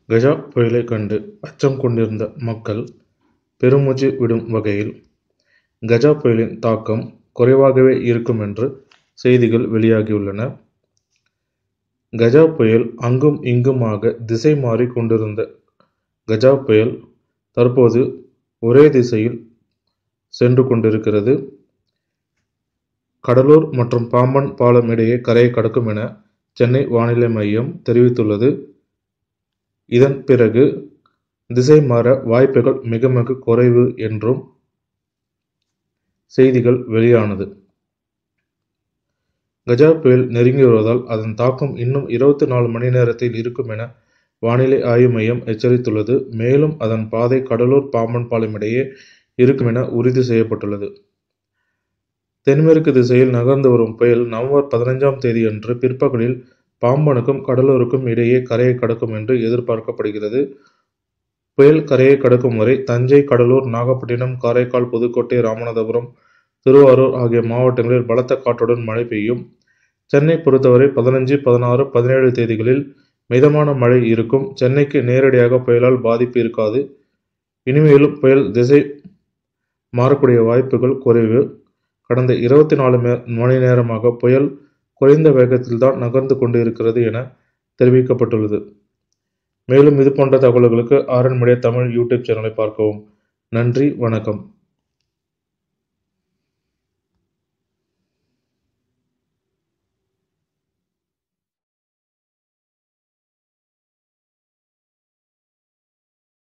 கஜா புயலைக் கண்டு அச்சம் கொண்டிருந்த மக்கள் பெருமூச்சு விடும் வகையில் கஜா புயலின் தாக்கம் குறைவாகவே இருக்கும் என்று செய்திகள் வெளியாகியுள்ளன. கஜா புயல் அங்கும் இங்குமாக திசை மாறி கொண்டிருந்த கஜா புயல் தற்போது ஒரே திசையில் சென்று கொண்டிருக்கிறது. கடலூர் மற்றும் பாம்பன் பாலம் இடையே கரையை கடக்கும் என சென்னை வானிலை மையம் தெரிவித்துள்ளது. இதன் பிறகு திசை மாற வாய்ப்புகள் மிக மிக குறைவு என்றும் செய்திகள் வெளியானது. கஜா புயல் நெருங்கி வருவதால் அதன் தாக்கம் இன்னும் 24 மணி நேரத்தில் இருக்கும் என வானிலை ஆய்வு மையம் எச்சரித்துள்ளது. மேலும் அதன் பாதை கடலூர் பாம்பன் பாலம் இடையே இருக்கும் என உறுதி செய்யப்பட்டுள்ளது. தென்மேற்கு திசையில் நகர்ந்து வரும் புயல் நவம்பர் 15ஆம் தேதியன்று பிற்பகலில் பாம்பனுக்கும் கடலூருக்கும் இடையே கரையை கடக்கும் என்று எதிர்பார்க்கப்படுகிறது. புயல் கரையை கடக்கும் வரை தஞ்சை, கடலூர், நாகப்பட்டினம், காரைக்கால், புதுக்கோட்டை, ராமநாதபுரம், திருவாரூர் ஆகிய மாவட்டங்களில் பலத்த காற்றுடன் மழை பெய்யும். சென்னை பொறுத்தவரை 15, 16, 17 தேதிகளில் மிதமான மழை இருக்கும். சென்னைக்கு நேரடியாக புயலால் பாதிப்பு இருக்காது. இனிமேலும் புயல் திசை மாறக்கூடிய வாய்ப்புகள் குறைவு. கடந்த 24 மணி நேரமாக புயல் குறைந்த வேகத்தில் தான் நகர்ந்து கொண்டு இருக்கிறது என தெரிவிக்கப்பட்டுள்ளது. மேலும் இதுபோன்ற தகவல்களுக்கு RN மீடியா தமிழ் யூடியூப் சேனலை பார்க்கவும். நன்றி, வணக்கம்.